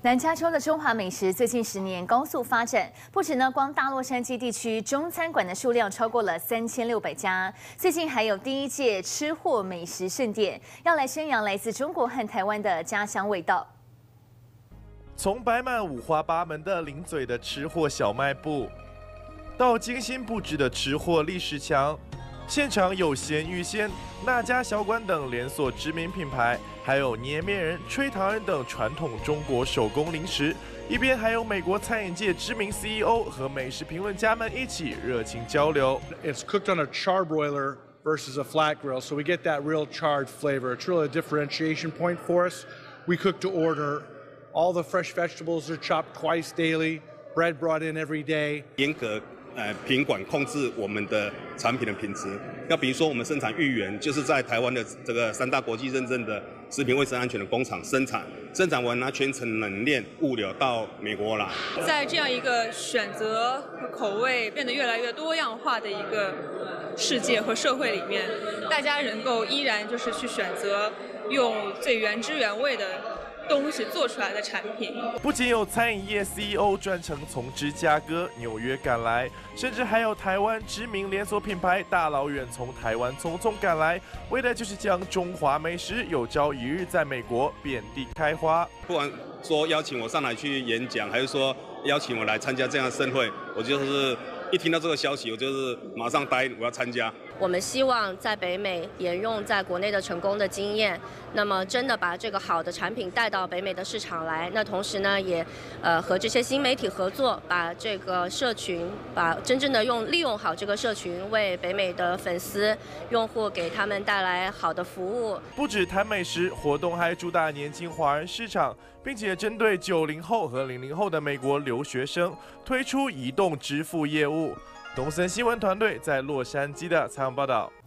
南加州的中华美食最近10年高速发展，不止呢，光大洛杉矶地区中餐馆的数量超过了3600家。最近还有第1届吃货美食盛典，要来宣扬来自中国和台湾的家乡味道。 从摆满五花八门的零嘴的吃货小卖部，到精心布置的吃货历史墙。 现场有鲜芋仙、那家小馆等连锁知名品牌，还有捏面人、吹糖人等传统中国手工零食。一边还有美国餐饮界知名 CEO 和美食评论家们一起热情交流。 It's cooked on a charbroiler versus a flat grill, so we get that real charred flavor. It's really a differentiation point for us. We cook to order. All the fresh vegetables are chopped twice daily. Bread brought in every day. 严格品管控制我们的产品的品质。要比如说，我们生产芋圆，就是在台湾的这个3大国际认证的食品卫生安全的工厂生产，生产完拿全程冷链物流到美国来。 在这样一个选择和口味变得越来越多样化的一个世界和社会里面，大家能够依然就是去选择用最原汁原味的 东西做出来的产品， 不仅有餐饮业 CEO 专程从芝加哥、纽约赶来，甚至还有台湾知名连锁品牌大老远从台湾匆匆赶来，为的就是将中华美食有朝一日在美国遍地开花。 不管说邀请我上来去演讲，还是说邀请我来参加这样的盛会，我就是一听到这个消息，我就是马上答应我要参加。 我们希望在北美沿用在国内的成功的经验，那么真的把这个好的产品带到北美的市场来。那同时呢，也和这些新媒体合作，把这个社群，把真正的利用好这个社群，为北美的粉丝、用户给他们带来好的服务。 不止谈美食，活动还主打年轻华人市场，并且针对90后和00后的美国留学生推出移动支付业务。东森新闻团队在洛杉矶的采访报道。